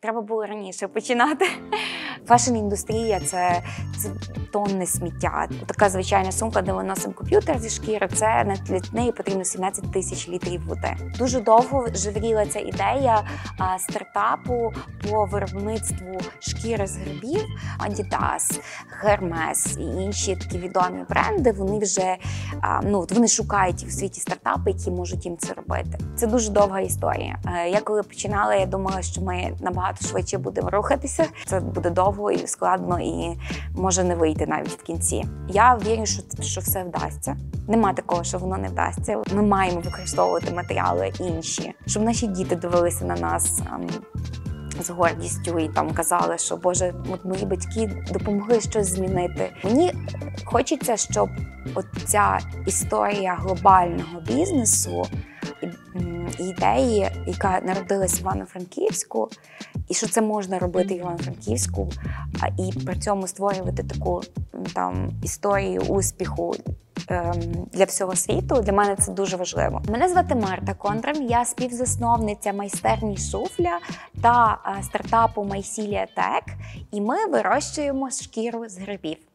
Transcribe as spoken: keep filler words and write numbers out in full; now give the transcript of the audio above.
Треба було раніше починати. Фешн-індустрія – це, це тонни сміття. Така звичайна сумка, де ми носимо комп'ютер зі шкіри, це для неї потрібно сімнадцять тисяч літрів води. Дуже довго живріла ця ідея а, стартапу по виробництву шкіри з грибів. Adidas, Hermes і інші такі відомі бренди, вони вже а, ну, вони шукають в світі стартапи, які можуть їм це робити. Це дуже довга історія. Я коли починала, я думала, що ми набагато швидше будемо рухатися. Це буде довго і складно, і може не вийти навіть в кінці. Я вірю, що, що все вдасться. Нема такого, що воно не вдасться. Ми маємо використовувати матеріали інші, щоб наші діти дивилися на нас ем, з гордістю і там казали, що Боже, от мої батьки допомогли щось змінити. Мені хочеться, щоб от ця історія глобального бізнесу, ідеї, яка народилась в Івано-Франківську, і що це можна робити в Івано-Франківську, і при цьому створювати таку там історію успіху ем, для всього світу. Для мене це дуже важливо. Мене звати Марта Кондран, я співзасновниця майстерні Шуфля та е, стартапу Mycelia Tech, і ми вирощуємо шкіру з грибів.